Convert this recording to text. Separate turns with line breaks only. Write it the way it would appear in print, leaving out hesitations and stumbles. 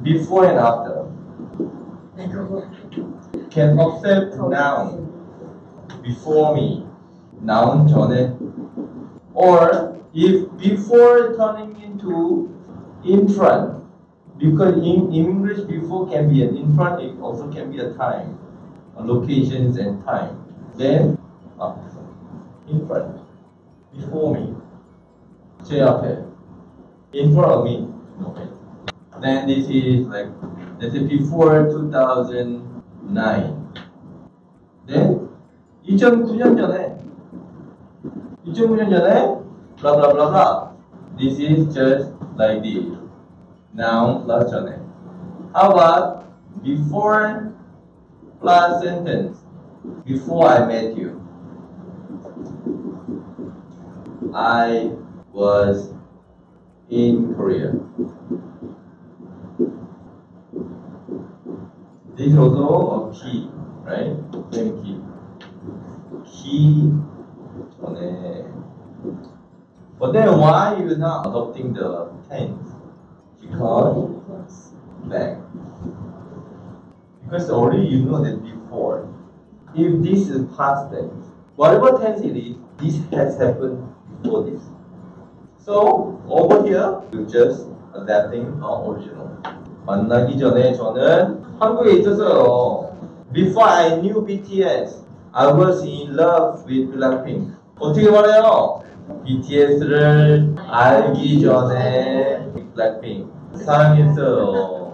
before and after. Can accept noun before me, noun 전에. Or if before turning into in front, because in English before can be an in front, it also can be a time, locations and time. Then in front, before me, 제 앞에, in front of me. Okay. Then this is like, let's say before 2009. Then 2009년 전에, blah blah blah blah. This is just like this. Noun plus 전에. How about before plus sentence? Before I met you, I was in Korea. This is also a key, right? Same key. Key 전에. But then why you not adopting the tense? Because back. Because already you know that before. If this is past tense, whatever tense it is, this has happened before this. So over here, you just adapting our original. 만나기 전에 저는 한국에 있었어요. Before I knew BTS, I was in love with Blackpink. 어떻게 말해요? BTS를 알기 전에 Blackpink 사랑했어요.